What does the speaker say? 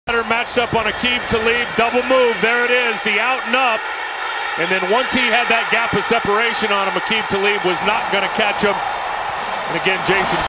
Matched up on Aqib Talib, double move, there it is, the out and up. And then once he had that gap of separation on him, Aqib Talib was not going to catch him. And again, Jason